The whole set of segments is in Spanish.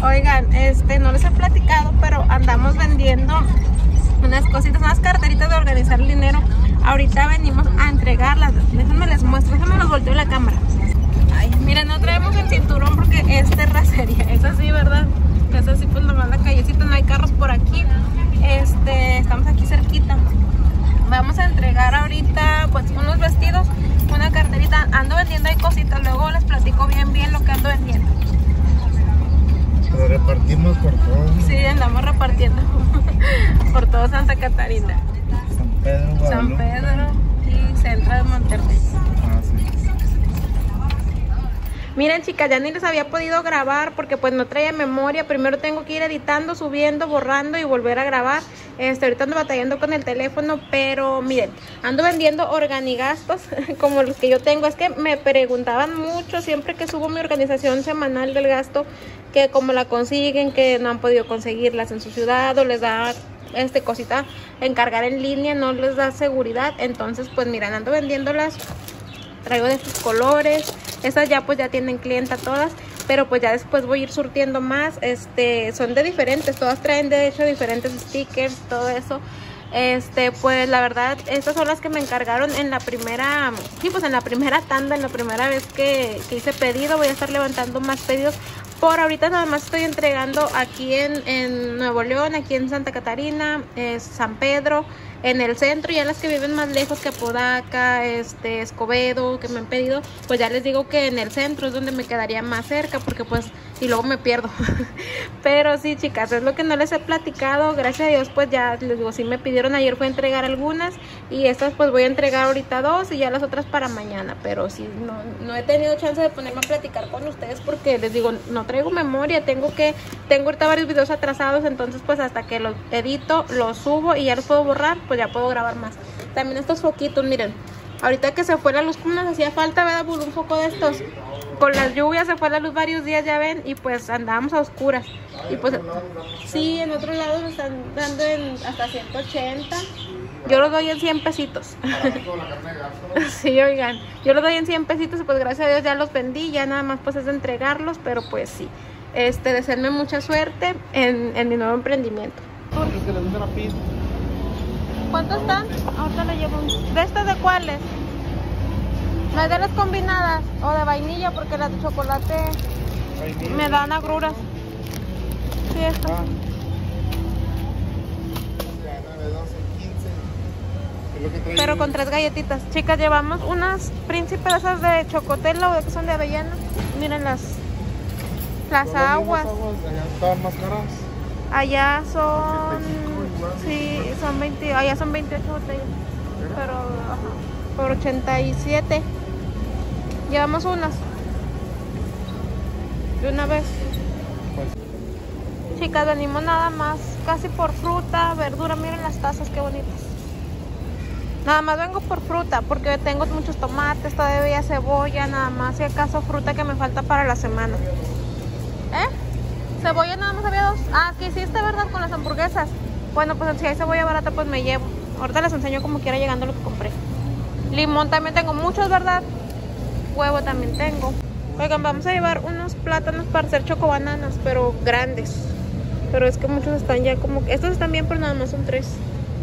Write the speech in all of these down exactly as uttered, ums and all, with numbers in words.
Oigan, este, no les he platicado, pero andamos vendiendo unas cositas, unas carteritas de organizar el dinero. Ahorita venimos a entregarlas. Déjenme les muestro, déjenme los volteo la cámara. Ay, miren, no traemos el cinturón porque es terracería. Es así, ¿verdad? Es así, pues nomás la callecita, no hay carros por aquí. Este, estamos aquí cerquita. Vamos a entregar ahorita pues unos vestidos, una carterita. Ando vendiendo ahí cositas, luego les platico bien bien lo que ando vendiendo. Lo repartimos por todo. Sí, andamos repartiendo por todo Santa Catarina. San Pedro, Guadalupe. San Pedro y Centro de Monterrey. Ah, sí. Miren, chicas, ya ni les había podido grabar porque pues no traía memoria. Primero tengo que ir editando, subiendo, borrando y volver a grabar. Este, ahorita ando batallando con el teléfono, pero miren, ando vendiendo organigastos como los que yo tengo. Es que me preguntaban mucho siempre que subo mi organización semanal del gasto, que cómo la consiguen, que no han podido conseguirlas en su ciudad o les da este cosita encargar en línea, no les da seguridad. Entonces pues miren, ando vendiéndolas. Traigo de estos colores. Estas ya pues ya tienen clienta todas, pero pues ya después voy a ir surtiendo más. Este, son de diferentes, todas traen de hecho diferentes stickers, todo eso. Este, pues la verdad, estas son las que me encargaron en la primera, sí, pues en la primera tanda, en la primera vez que, que hice pedido. Voy a estar levantando más pedidos. Por ahorita nada más estoy entregando aquí en, en Nuevo León, aquí en Santa Catarina, eh, San Pedro, en el centro. Ya las que viven más lejos, que Apodaca, este, Escobedo, que me han pedido, pues ya les digo que en el centro es donde me quedaría más cerca, porque pues, y luego me pierdo. Pero sí, chicas, es lo que no les he platicado. Gracias a Dios, pues ya les digo, sí me pidieron, ayer fue a entregar algunas, y estas pues voy a entregar ahorita dos, y ya las otras para mañana. Pero sí, no, no he tenido chance de ponerme a platicar con ustedes, porque les digo, no traigo memoria, tengo que, tengo ahorita varios videos atrasados, entonces pues hasta que los edito, los subo y ya los puedo borrar, pues ya puedo grabar más. También estos foquitos, miren, ahorita que se fue la luz, como nos hacía falta, ¿verdad? Por un foco de estos, con las lluvias se fue la luz varios días, ya ven, y pues andábamos a oscuras, y pues sí, en otro lado nos están dando en hasta ciento ochenta. Yo los doy en cien pesitos. Sí, oigan, yo los doy en cien pesitos y pues gracias a Dios ya los vendí, ya nada más pues es de entregarlos, pero pues sí, este, deseenme mucha suerte en, en mi nuevo emprendimiento. ¿Cuántos están? Ahorita le llevo un... ¿De estas de cuáles? ¿No hay de las combinadas? ¿O de vainilla? Porque las de chocolate vainilla me dan agruras. Sí, estas. Ah. Pero con tres galletitas. Chicas, llevamos unas príncipes esas de chocotela o de que son de avellana. Miren las, las aguas. Allá estaban más caras. Allá son, sí, son veinte, allá son veintiocho botellas. Pero, ajá, por ochenta y siete. Llevamos unas. De una vez. Chicas, venimos nada más, casi por fruta, verdura. Miren las tazas, qué bonitas. Nada más vengo por fruta, porque tengo muchos tomates, todavía cebolla, nada más, si acaso fruta que me falta para la semana. ¿Eh? Cebolla nada más había dos. Ah, que hiciste, ¿verdad? Con las hamburguesas. Bueno, pues si hay cebolla barata, pues me llevo. Ahorita les enseño como quiera llegando lo que compré. Limón también tengo muchos, ¿verdad? Huevo también tengo. Oigan, vamos a llevar unos plátanos para hacer chocobananas, pero grandes. Pero es que muchos están ya como... Estos están bien, pero nada más son tres.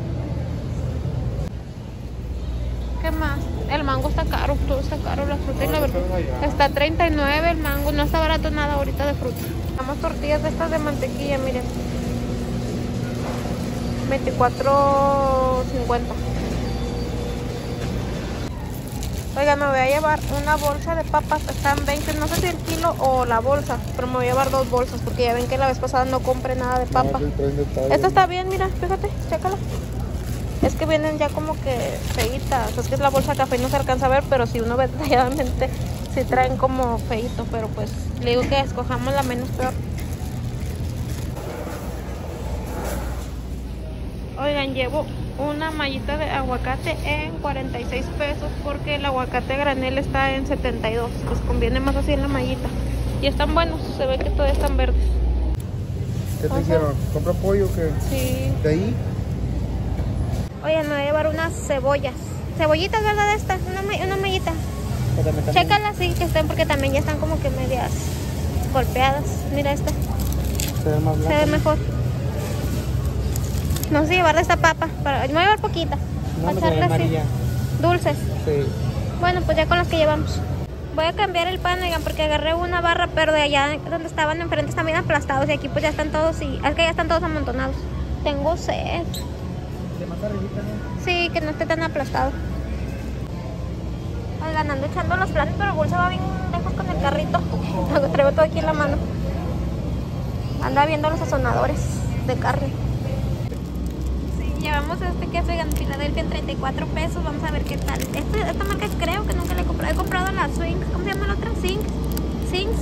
¿Qué más? El mango está caro, todo está caro, la fruta y la verdura. Está treinta y nueve el mango, no está barato nada ahorita de fruta. Damos tortillas de estas de mantequilla, miren. veinticuatro cincuenta. Oigan, me voy a llevar una bolsa de papas, están veinte, no sé si el kilo o la bolsa, pero me voy a llevar dos bolsas porque ya ven que la vez pasada no compré nada de papa. Esta está bien, mira, fíjate, chécala. Es que vienen ya como que feitas, es que es la bolsa café y no se alcanza a ver, pero si uno ve detalladamente, sí traen como feito, pero pues le digo que escojamos la menos peor. Oigan, llevo una mallita de aguacate en cuarenta y seis pesos porque el aguacate granel está en setenta y dos. Pues conviene más así en la mallita. Y están buenos, se ve que todavía están verdes. ¿Qué te hicieron? ¿Compra pollo o qué? Sí. ¿De ahí? Oye, me voy a llevar unas cebollas. Cebollitas, ¿verdad? Esta, una, una mallita. Chécalas, sí, que estén porque también ya están como que medias golpeadas. Mira esta. se ve más Se blanca. ve mejor. No sé llevar esta papa. Para... Me voy a llevar poquita. No, Para me trae echarle así. amarilla. Dulces. Sí. Bueno, pues ya con las que llevamos. Voy a cambiar el pan, oigan, porque agarré una barra, pero de allá donde estaban enfrente están bien aplastados y aquí pues ya están todos y es que ya están todos amontonados. Tengo sed. De más arribita, ¿no? Sí, que no esté tan aplastado. Oigan, ando echando los platos, pero el bolso va bien lejos con el carrito. Lo traigo todo aquí en la mano. Anda viendo los sazonadores de carne. Sí, llevamos este queso, oigan, Filadelfia en treinta y cuatro pesos. Vamos a ver qué tal. Este, esta marca creo que nunca la he comprado. He comprado la Swings. ¿Cómo se llama la otra? Sings. Sings.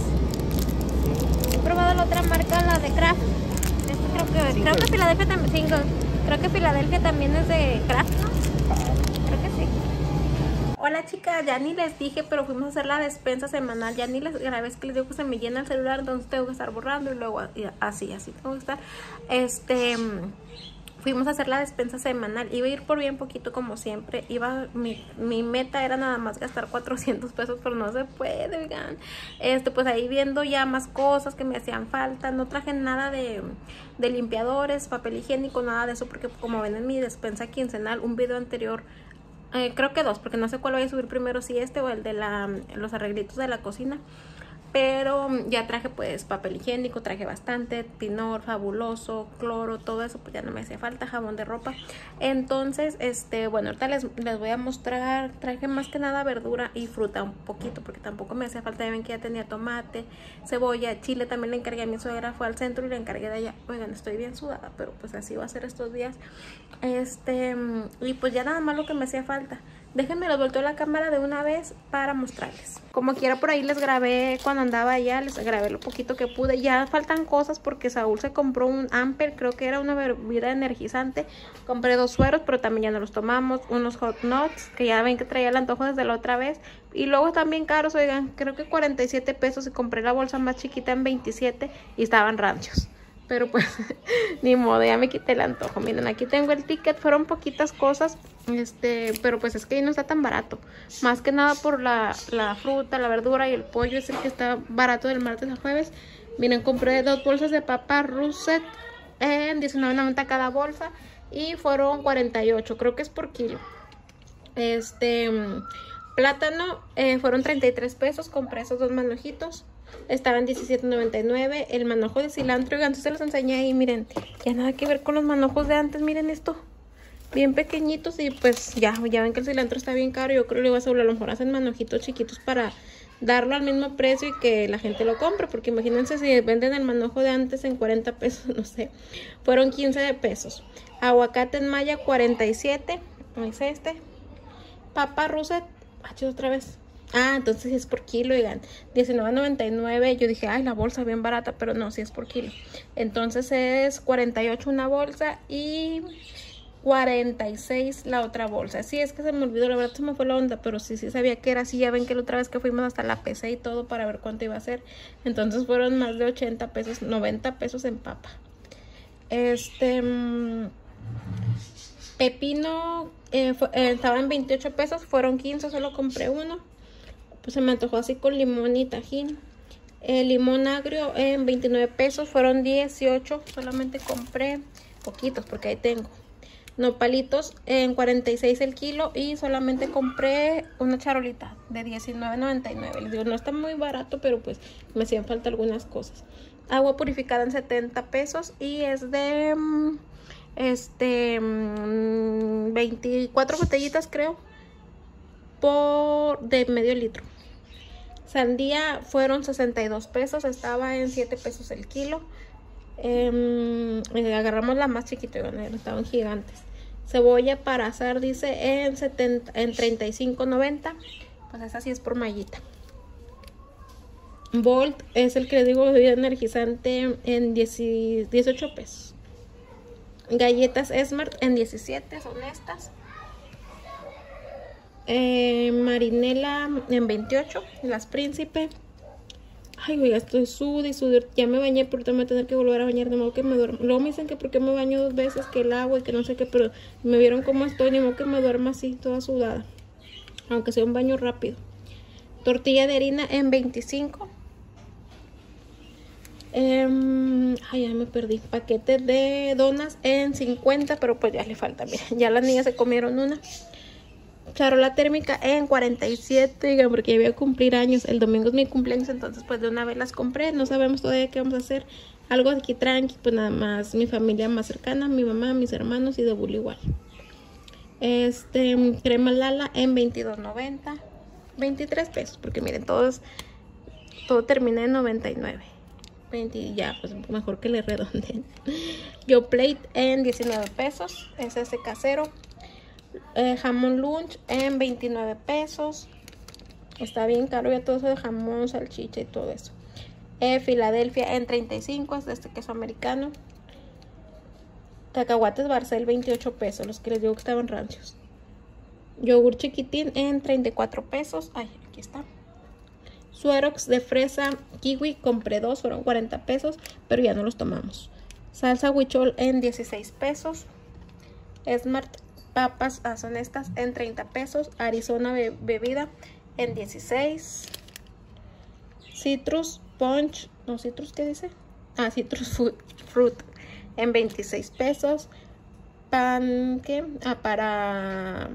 He probado la otra marca, la de Kraft. Este creo que, Singles. creo que Filadelfia también. Singles. Creo que Filadelfia también es de Kraft, ¿no? Creo que sí. Hola chicas, ya ni les dije, pero fuimos a hacer la despensa semanal. Ya ni les grabé, es que les digo que se me llena el celular, entonces tengo que estar borrando y luego así, así tengo que estar. Este, fuimos a hacer la despensa semanal. Iba a ir por bien poquito como siempre. Iba, mi, mi meta era nada más gastar cuatrocientos pesos, pero no se puede, oigan. Este, pues ahí viendo ya más cosas que me hacían falta. No traje nada de, de limpiadores, papel higiénico, nada de eso, porque como ven en mi despensa quincenal, un video anterior, Eh, creo que dos, porque no sé cuál voy a subir primero, si este o el de la, los arreglitos de la cocina. Pero ya traje pues papel higiénico, traje bastante, Tinor, Fabuloso, cloro, todo eso, pues ya no me hacía falta, jabón de ropa. Entonces, este, bueno, ahorita les, les voy a mostrar, traje más que nada verdura y fruta un poquito, porque tampoco me hacía falta. Ya ven que ya tenía tomate, cebolla, chile, también le encargué a mi suegra, fue al centro y le encargué de allá. Oigan, estoy bien sudada, pero pues así va a ser estos días. Este, y pues ya nada más lo que me hacía falta. Déjenme los volteo la cámara de una vez para mostrarles. Como quiera, por ahí les grabé cuando andaba allá, les grabé lo poquito que pude. Ya faltan cosas porque Saúl se compró un Amper, creo que era una bebida energizante. Compré dos sueros, pero también ya no los tomamos. Unos hot nuts, que ya ven que traía el antojo desde la otra vez. Y luego también caros, oigan, creo que cuarenta y siete pesos. Y compré la bolsa más chiquita en veintisiete y estaban ranchos. Pero pues, ni modo, ya me quité el antojo. Miren, aquí tengo el ticket, fueron poquitas cosas, este, pero pues es que ahí no está tan barato. Más que nada por la, la fruta, la verdura y el pollo es el que está barato del martes a jueves. Miren, compré dos bolsas de papa russet en diecinueve noventa cada bolsa y fueron cuarenta y ocho, creo que es por kilo. Este, plátano eh, fueron treinta y tres pesos, compré esos dos manojitos. Estaban diecisiete noventa y nueve. El manojo de cilantro, oigan, se los enseñé ahí, miren. Ya nada que ver con los manojos de antes, miren esto. Bien pequeñitos y pues ya, ya ven que el cilantro está bien caro. Yo creo que a lo mejor hacen manojitos chiquitos para darlo al mismo precio y que la gente lo compre. Porque imagínense si venden el manojo de antes en cuarenta pesos, no sé. Fueron quince pesos. Aguacate en malla, cuarenta y siete. Es este. Papa russet, ah, otra vez. Ah, entonces es por kilo, oigan, diecinueve noventa y nueve. Yo dije, ay, la bolsa bien barata, pero no, sí es por kilo. Entonces es cuarenta y ocho una bolsa y cuarenta y seis la otra bolsa. Sí, es que se me olvidó, la verdad se me fue la onda, pero sí, sí sabía que era así. Ya ven que la otra vez que fuimos hasta la pesé y todo para ver cuánto iba a ser. Entonces fueron más de ochenta pesos, noventa pesos en papa. Este... Mmm, pepino eh, fue, eh, estaba en veintiocho pesos, fueron quince, solo compré uno. Pues se me antojó así con limón y tajín. El limón agrio en veintinueve pesos, fueron dieciocho, solamente compré poquitos porque ahí tengo. Nopalitos en cuarenta y seis el kilo y solamente compré una charolita de diecinueve noventa y nueve. Les digo, no está muy barato, pero pues me hacían falta algunas cosas. Agua purificada en setenta pesos y es de este veinticuatro botellitas, creo, por de medio litro. Sandía fueron sesenta y dos pesos, estaba en siete pesos el kilo. Eh, agarramos la más chiquita, estaban gigantes. Cebolla para asar dice en, setenta, en treinta y cinco noventa. Pues esa sí es por mallita. Volt es el que les digo, bebida energizante en dieciocho pesos. Galletas Smart en diecisiete, son estas. Eh, marinela en veintiocho, las Príncipe. Ay, oiga, estoy sud y sud. Ya me bañé, pero tengo que tener que volver a bañar, de modo que me duermo. Luego me dicen que porque me baño dos veces, que el agua y que no sé qué, pero me vieron cómo estoy, ni modo que me duerma así, toda sudada. Aunque sea un baño rápido. Tortilla de harina en veinticinco. Eh, ay, ya me perdí. Paquete de donas en cincuenta, pero pues ya le falta. Mira, ya las niñas se comieron una. Charola térmica en cuarenta y siete, digan, porque ya voy a cumplir años. El domingo es mi cumpleaños, entonces pues de una vez las compré. No sabemos todavía qué vamos a hacer. Algo aquí tranqui, pues nada más mi familia más cercana, mi mamá, mis hermanos y de Bully igual. Este, crema Lala en veintidós noventa, veintitrés pesos, porque miren, todos, todo termina en noventa y nueve. veinte, ya, pues mejor que le redondeen. Yo Plate en diecinueve pesos, es ese casero. Eh, jamón lunch en veintinueve pesos. Está bien caro ya todo eso de jamón, salchicha y todo eso. Eh, Filadelfia en treinta y cinco, es de este queso americano. Cacahuates Barcel veintiocho pesos, los que les digo que estaban rancios. Yogur chiquitín en treinta y cuatro pesos. Ay, aquí está. Suerox de fresa kiwi, compré dos, fueron cuarenta pesos, pero ya no los tomamos. Salsa huichol en dieciséis pesos. Smart papas, ah, son estas, en treinta pesos. Arizona be bebida en dieciséis. Citrus punch, no, citrus, ¿qué dice? Ah, citrus fruit, fruit en veintiséis pesos. Pan, ¿qué? Ah, para...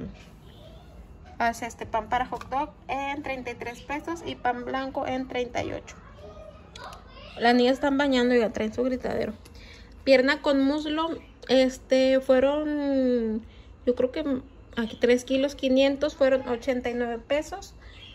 hacia este pan para hot dog en treinta y tres pesos. Y pan blanco en treinta y ocho. Las niñas están bañando y ya traen su gritadero. Pierna con muslo, este, fueron... yo creo que aquí tres kilos quinientos, fueron ochenta y nueve pesos.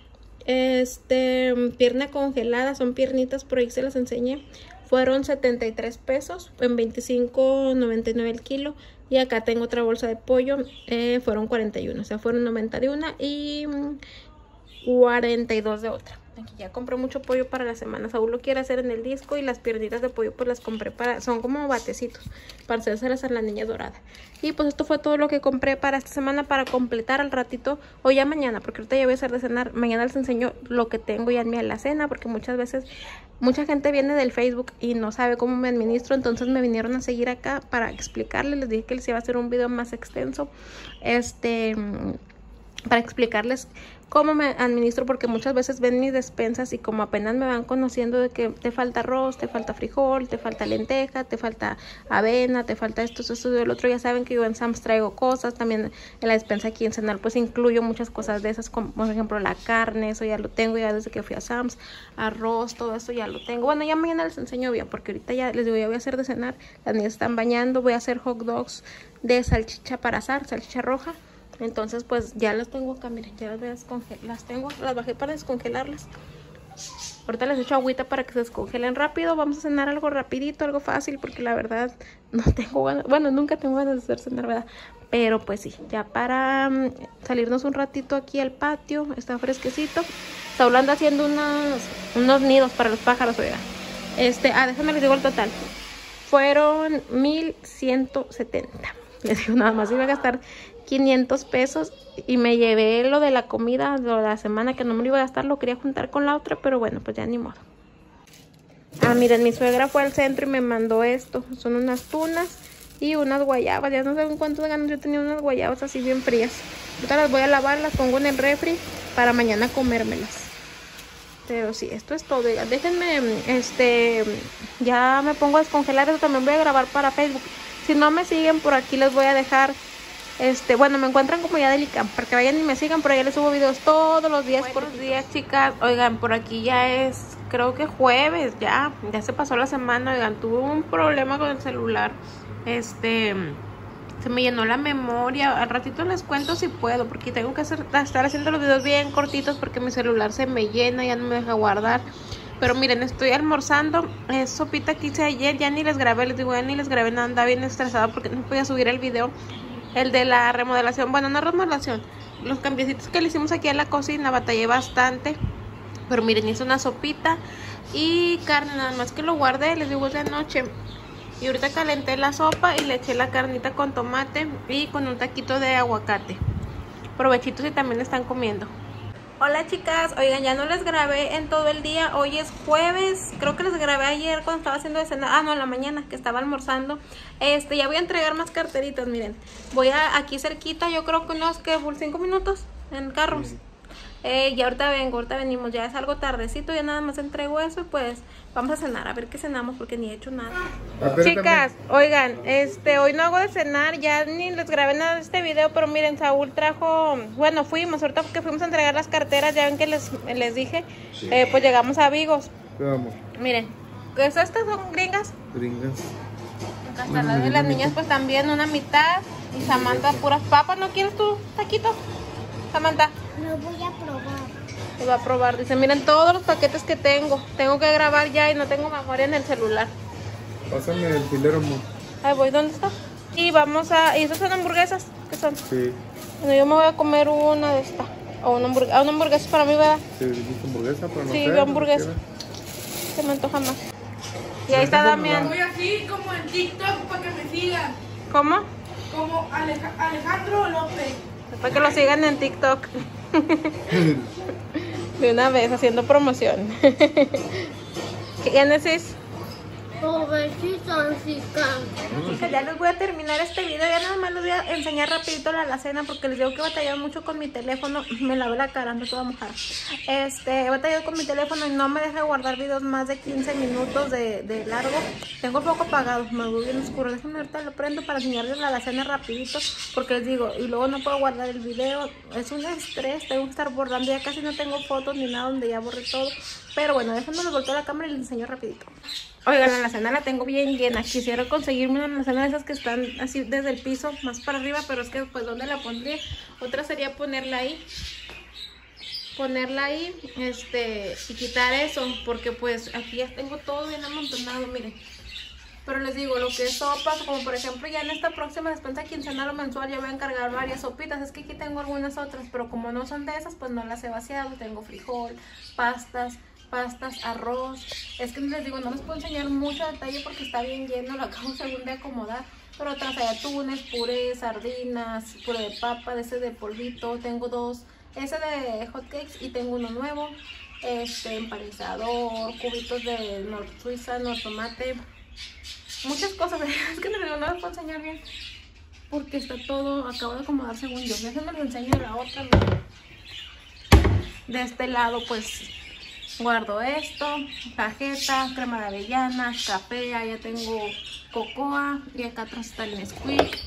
Este, pierna congelada, son piernitas, por ahí se las enseñé. Fueron setenta y tres pesos, en veinticinco noventa y nueve el kilo. Y acá tengo otra bolsa de pollo, eh, fueron cuarenta y uno, o sea, fueron noventa de una y cuarenta y dos de otra. Aquí ya compré mucho pollo para la semana. Saúl lo quiere hacer en el disco y las piernitas de pollo pues las compré para... son como batecitos para hacérselas a la niña dorada. Y pues esto fue todo lo que compré para esta semana para completar al ratito o ya mañana, porque ahorita ya voy a hacer de cenar. Mañana les enseño lo que tengo ya en mi alacena, porque muchas veces mucha gente viene del Facebook y no sabe cómo me administro. Entonces me vinieron a seguir acá para explicarles. Les dije que les iba a hacer un video más extenso. Este... para explicarles cómo me administro, porque muchas veces ven mis despensas y como apenas me van conociendo de que te falta arroz, te falta frijol, te falta lenteja, te falta avena, te falta esto, esto y el otro, ya saben que yo en Sam's traigo cosas, también en la despensa aquí en Senal pues incluyo muchas cosas de esas, como por ejemplo la carne, eso ya lo tengo ya desde que fui a Sam's, arroz, todo eso ya lo tengo. Bueno, ya mañana les enseño bien, porque ahorita ya les digo, ya voy a hacer de cenar, las niñas están bañando, voy a hacer hot dogs de salchicha para asar, salchicha roja. Entonces pues ya las tengo acá, miren, ya las voy a descongelar, las tengo, las bajé para descongelarlas. Ahorita les echo agüita para que se descongelen rápido. Vamos a cenar algo rapidito, algo fácil, porque la verdad no tengo ganas, bueno, nunca tengo ganas de hacer cenar, ¿verdad? Pero pues sí, ya para um, salirnos un ratito aquí al patio, está fresquecito. Saúl anda haciendo unos, unos nidos para los pájaros, oiga. Este, ah, déjenme les digo el total. Fueron mil ciento setenta. Les digo, nada más iba a gastar quinientos pesos y me llevé lo de la comida de la semana que no me lo iba a gastar, lo quería juntar con la otra, pero bueno, pues ya ni modo. Ah, miren, mi suegra fue al centro y me mandó esto, son unas tunas y unas guayabas, ya no saben cuántos ganas, yo tenía unas guayabas así bien frías. Ahorita las voy a lavar, las pongo en el refri para mañana comérmelas. Pero sí, esto es todo. Déjenme, este, ya me pongo a descongelar, eso también voy a grabar para Facebook. Si no me siguen por aquí les voy a dejar, este, bueno, me encuentran como Yadelicam, para que vayan y me sigan, por allá les subo videos todos los días. Buenos días, chicas. Oigan, por aquí ya es, creo que jueves, ya, ya se pasó la semana. Oigan, tuve un problema con el celular, este, se me llenó la memoria. Al ratito les cuento si puedo, porque tengo que hacer, estar haciendo los videos bien cortitos, porque mi celular se me llena, ya no me deja guardar. Pero miren, estoy almorzando, es sopita que hice ayer, ya ni les grabé, les digo, ya ni les grabé nada, andaba bien estresada porque no podía subir el video. El de la remodelación, bueno, no remodelación, los cambiecitos que le hicimos aquí a la cocina, batallé bastante. Pero miren, hice una sopita y carne, nada más que lo guardé, les digo, es de noche. Y ahorita calenté la sopa y le eché la carnita con tomate y con un taquito de aguacate. Provechitos si también están comiendo. Hola chicas, oigan, ya no les grabé en todo el día, hoy es jueves, creo que les grabé ayer cuando estaba haciendo de cenar, ah no, en la mañana que estaba almorzando. Este, ya voy a entregar más carteritas, miren, voy a aquí cerquita, yo creo que unos que por cinco minutos en carros. Eh, y ahorita vengo, ahorita venimos, ya es algo tardecito, ya nada más entrego eso y pues vamos a cenar, a ver qué cenamos porque ni he hecho nada. Espérate, Chicas, oigan, este, hoy no hago de cenar, ya ni les grabé nada de este video, pero miren, Saúl trajo, bueno, fuimos, ahorita porque fuimos a entregar las carteras, ya ven que les, les dije, Sí. eh, pues llegamos a Vigos. Vamos, Miren, pues estas son gringas. gringas. Hasta las de las niñas pues también una mitad. Y Samantha puras papas. ¿No quieres tu taquito? Samantha. Lo voy a probar. Lo va a probar. Dice, miren todos los paquetes que tengo. Tengo que grabar ya y no tengo memoria en el celular. Pásame el filero, amor. Ahí voy, ¿dónde está? Y vamos a... ¿Y estas son hamburguesas? ¿Qué son? Sí. Bueno, yo me voy a comer una de esta. O una hamburguesa. Ah, una hamburguesa para mí, ¿verdad? Sí, dijiste hamburguesa, pero no Sí, sé, yo lo hamburguesa. que Se me antoja más. Y ahí está Damián. Voy así como en TikTok para que me sigan. ¿Cómo? Como Aleja- Alejandro López. Para que lo sigan en TikTok. De una vez, haciendo promoción. Génesis. Pobrecita chica. Chicas, ya les voy a terminar este video. Ya nada más les voy a enseñar rapidito la alacena porque les digo que he batallado mucho con mi teléfono. Me lavé la cara, ando toda mojada. Este, he batallado con mi teléfono y no me deja guardar videos más de quince minutos de, de largo. Tengo el foco apagado, me voy bien oscuro. Déjenme ahorita lo prendo para enseñarles la alacena rapidito porque les digo, y luego no puedo guardar el video. Es un estrés, tengo que estar borrando. Ya casi no tengo fotos ni nada donde ya borré todo. Pero bueno, déjenme les volteo la cámara y les enseño rapidito. Oigan, la alacena la tengo bien llena. Quisiera conseguirme una alacena de esas que están así desde el piso, más para arriba, pero es que pues ¿dónde la pondría? Otra sería ponerla ahí. Ponerla ahí, este, y quitar eso, porque pues aquí ya tengo todo bien amontonado, miren. Pero les digo, lo que es sopas, como por ejemplo ya en esta próxima despensa quincenal o mensual ya voy a encargar varias sopitas. Es que aquí tengo algunas otras, pero como no son de esas, pues no las he vaciado. Tengo frijol, pastas, pastas, arroz. Es que les digo, no les puedo enseñar mucho detalle porque está bien lleno, lo acabo según de acomodar. Pero otras hay atunes, puré, sardinas, puré de papa, de ese de polvito. Tengo dos, ese de hot cakes y tengo uno nuevo. Este, empanizador, cubitos de nor suiza, nor tomate. Muchas cosas, es que no, no les puedo enseñar bien porque está todo, acabo de acomodar según yo. Déjenme les enseño la otra. ¿No? De este lado pues guardo esto, cajeta, crema de avellanas, café, ya tengo cocoa y acá atrás está el Nesquik.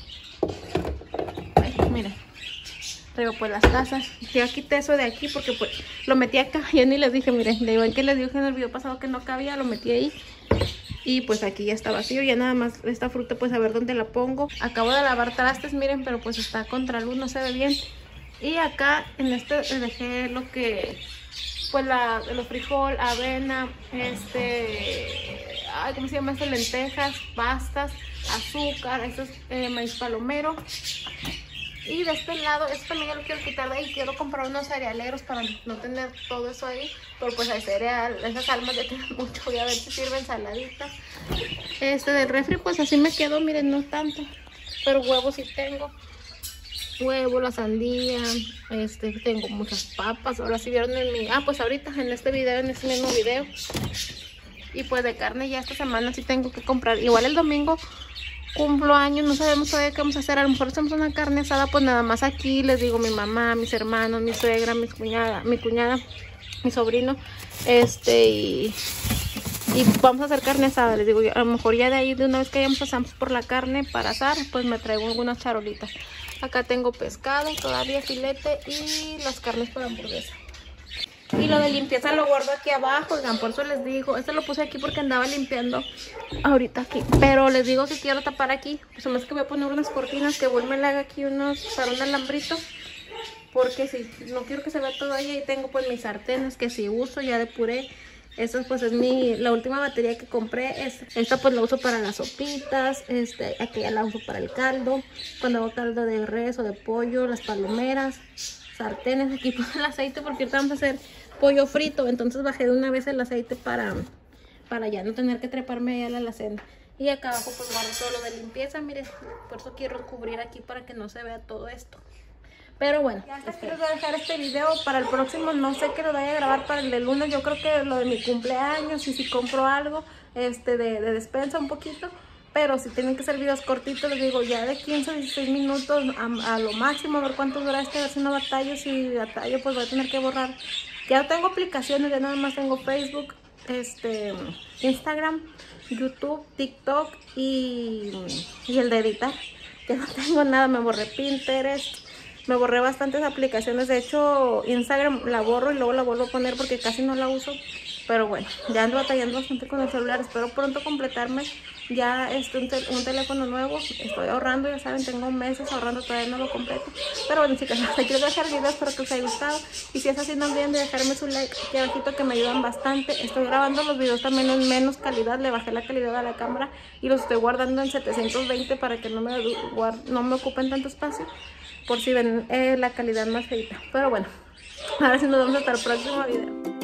Ay, miren, traigo pues las tazas. Ya quité eso de aquí porque pues lo metí acá, ya ni les dije, miren, le igual que les dije en el video pasado que no cabía, lo metí ahí. Y pues aquí ya está vacío, ya nada más esta fruta pues a ver dónde la pongo. Acabo de lavar trastes, miren, pero pues está contra luz, no se ve bien. Y acá en este dejé lo que, pues la, los frijol, avena, este, ay, ¿cómo se llama esto? Lentejas, pastas, azúcar, esto es eh, maíz palomero. Y de este lado, esto también ya lo quiero quitar de ahí. Quiero comprar unos cerealeros para no tener todo eso ahí. Pero pues hay cereal, esas almas ya tienen mucho. Voy a ver si sirven saladitas. Este del refri pues así me quedó, miren, no tanto. Pero huevos sí tengo. Huevo, la sandía, este, tengo muchas papas. Ahora sí vieron en mi... Ah, pues ahorita en este video, en este mismo video. Y pues de carne ya esta semana sí tengo que comprar. Igual el domingo cumplo años, no sabemos todavía qué vamos a hacer. A lo mejor hacemos una carne asada, pues nada más aquí. Les digo, mi mamá, mis hermanos, mi suegra, mi cuñada, mi cuñada, mi sobrino. Este, y... Y vamos a hacer carne asada, les digo, a lo mejor ya de ahí de una vez que hayamos pasamos por la carne para asar, pues me traigo algunas charolitas. Acá tengo pescado, todavía filete y las carnes para hamburguesa. Y lo de limpieza lo guardo aquí abajo, oigan, por eso les digo, este lo puse aquí porque andaba limpiando ahorita aquí. Pero les digo que quiero tapar aquí, pues además que voy a poner unas cortinas, que vuelve le haga aquí unos para un alambrito. Porque si no quiero que se vea todo ahí, ahí tengo pues mis sartenes que si uso, ya depuré. Esta pues es mi, la última batería que compré. Es, esta pues la uso para las sopitas, este, aquella la uso para el caldo, cuando hago caldo de res o de pollo, las palomeras, sartenes. Aquí pongo el aceite porque ahorita vamos a hacer pollo frito, entonces bajé de una vez el aceite para, para ya no tener que treparme allá a la alacena. Y acá abajo pues guardo todo lo de limpieza, miren, por eso quiero cubrir aquí para que no se vea todo esto. Pero bueno, ya hasta aquí les voy a dejar este video. Para el próximo no sé qué lo vaya a grabar para el de lunes. Yo creo que lo de mi cumpleaños y si compro algo este de, de despensa un poquito. pero si tienen que ser videos cortitos, les digo, ya de quince a dieciséis minutos a, a lo máximo, a ver cuánto dura este, a ver si no batallo, si batallo pues voy a tener que borrar. Ya tengo aplicaciones, ya nada más tengo Facebook, este, Instagram, YouTube, TikTok y, y el de editar. Ya no tengo nada, me borré Pinterest, me borré bastantes aplicaciones. De hecho, Instagram la borro y luego la vuelvo a poner porque casi no la uso. Pero bueno, ya ando batallando bastante con el celular. Espero pronto completarme ya este, un, tel un teléfono nuevo. Estoy ahorrando, ya saben, tengo meses ahorrando, todavía no lo completo. Pero bueno, chicas, hasta quiero dejar el video, espero que os haya gustado. Y si es así, no olviden de dejarme su like aquí abajito, que me ayudan bastante. Estoy grabando los videos también en menos calidad, le bajé la calidad a la cámara y los estoy guardando en setecientos veinte para que no me, no me ocupen tanto espacio, por si ven eh, la calidad más feita. Pero bueno, ahora sí nos vemos hasta el próximo video.